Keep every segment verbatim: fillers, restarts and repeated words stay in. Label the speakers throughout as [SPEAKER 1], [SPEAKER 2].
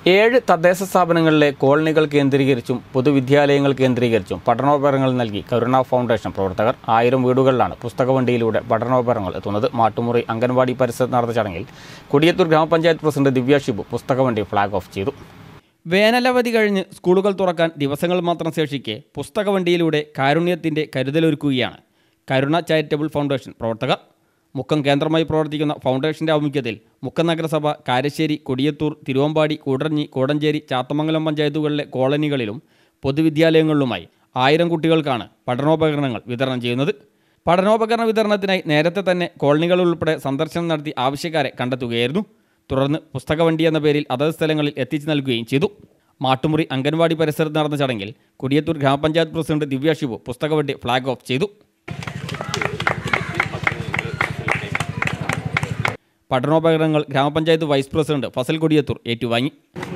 [SPEAKER 1] ഏഴ് തദ്ദേശ സ്ഥാപനങ്ങളിലെ കോളനികൾ കേന്ദ്രീകരിച്ചും പൊതുവിദ്യാലയങ്ങൾ കേന്ദ്രീകരിച്ചും പഠനോപകരണങ്ങൾ നൽകി കരുണ ഫൗണ്ടേഷൻ പ്രവർത്തകർ ആയിരം വീടുകളിലാണ് പുസ്തകവണ്ടിയിലൂടെ പഠനോപകരണങ്ങൾ എത്തുന്നത്. മാട്ടുമുറി അംഗൻവാടി പരിസരത്ത് നടന്ന ചടങ്ങിൽ കൊടിയത്തൂർ ഗ്രാമപഞ്ചായത്ത് പ്രസിഡന്റ് ദിവ്യ ഷിബു പുസ്തകവണ്ടി ഫ്ളാഗ് ഓഫ് ചെയ്തു. വേനലവധി കഴിഞ്ഞ് സ്കൂളുകൾ തുറക്കാൻ ദിവസങ്ങൾ മാത്രം ശേഷിക്കെ പുസ്തകവണ്ടിയിലൂടെ കാരുണ്യത്തിൻ്റെ കരുതലൊരുക്കുകയാണ് കരുണ ചാരിറ്റബിൾ ഫൗണ്ടേഷൻ പ്രവർത്തകർ. മുക്കം കേന്ദ്രമായി പ്രവർത്തിക്കുന്ന ഫൗണ്ടേഷൻ്റെ ആഭിമുഖ്യത്തിൽ മുക്കം നഗരസഭ, കാരശ്ശേരി, കൊടിയത്തൂർ, തിരുവമ്പാടി, കൂടരഞ്ഞി, കോടഞ്ചേരി, ചാത്തമംഗലം പഞ്ചായത്തുകളിലെ കോളനികളിലും പൊതുവിദ്യാലയങ്ങളിലുമായി ആയിരം കുട്ടികൾക്കാണ് പഠനോപകരണങ്ങൾ വിതരണം ചെയ്യുന്നത്. പഠനോപകരണ വിതരണത്തിനായി നേരത്തെ തന്നെ കോളനികളിൽ ഉൾപ്പെടെ സന്ദർശനം നടത്തി ആവശ്യക്കാരെ കണ്ടെത്തുകയായിരുന്നു. തുടർന്ന് പുസ്തകവണ്ടി എന്ന പേരിൽ അതത് സ്ഥലങ്ങളിൽ എത്തിച്ചു നൽകുകയും ചെയ്തു. മാട്ടുമുറി അംഗൻവാടി പരിസരത്ത് നടന്ന ചടങ്ങിൽ കൊടിയത്തൂർ ഗ്രാമപഞ്ചായത്ത് പ്രസിഡന്റ് ദിവ്യ ഷിബു പുസ്തകവണ്ടി ഫ്ളാഗ് ഓഫ് ചെയ്തു. പഠനോപകരണങ്ങൾ ഗ്രാമപഞ്ചായത്ത് വൈസ് പ്രസിഡന്റ് ഫസൽ കൊടിയത്തൂർ ഏറ്റുവാങ്ങി.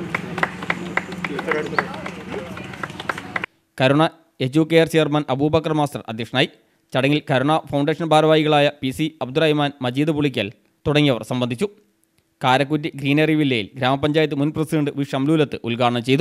[SPEAKER 1] Karuna Educare chairman Aboobacker master അധ്യക്ഷനായി. ചടങ്ങിൽ കരുണ ഫൗണ്ടേഷൻ ഭാരവാഹികളായ പി സി അബ്ദുറഹ്മാൻ, മജീദ് പുളിക്കൽ തുടങ്ങിയവർ സംബന്ധിച്ചു. കാരക്കുറ്റി ഗ്രീനറി വില്ലയിൽ ഗ്രാമപഞ്ചായത്ത് മുൻ പ്രസിഡന്റ് വി ഷംലൂലത്ത് ഉദ്ഘാടനം ചെയ്തു.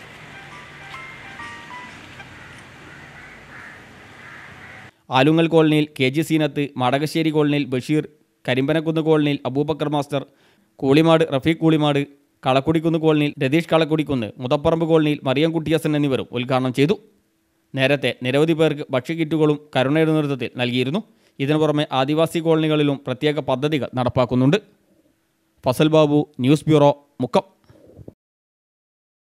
[SPEAKER 1] ആലുങ്ങൽ കോളനിയിൽ കെ ജി സീനത്ത്, മാടകശ്ശേരി കോളനിയിൽ ബഷീർ, കരിമ്പനക്കുന്ന് കോളനിയിൽ അബൂബക്കർ മാസ്റ്റർ, കൂളിമാട് റഫീഖ് കൂളിമാട്, കളക്കുടിക്കുന്ന് കോളനിയിൽ രതീഷ് കളക്കുടിക്കുന്ന്, മുതപ്പറമ്പ് കോളനിയിൽ മറിയം കുട്ടിയസൻ എന്നിവരും ഉദ്ഘാടനം ചെയ്തു. നേരത്തെ നിരവധി പേർക്ക് ഭക്ഷ്യക്കിറ്റുകളും കരുണയുടെ നേതൃത്വത്തിൽ നൽകിയിരുന്നു. ഇതിനു പുറമെ ആദിവാസി കോളനികളിലും പ്രത്യേക പദ്ധതികൾ നടപ്പാക്കുന്നുണ്ട്. Fazal Babu, news bureau, Mukkam.